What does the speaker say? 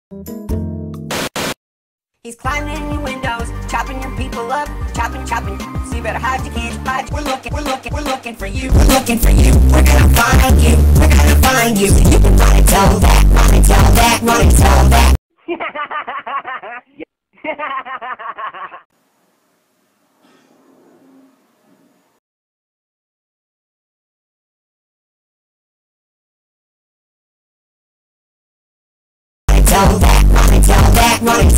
He's climbing your windows, chopping your people up, chopping. So you better hide, you can't hide. We're looking for you. We're looking for you. We're gonna find you. We're gonna find you. You can run and tell that, run and tell that, run and tell that. Tell that, run and tell that, run and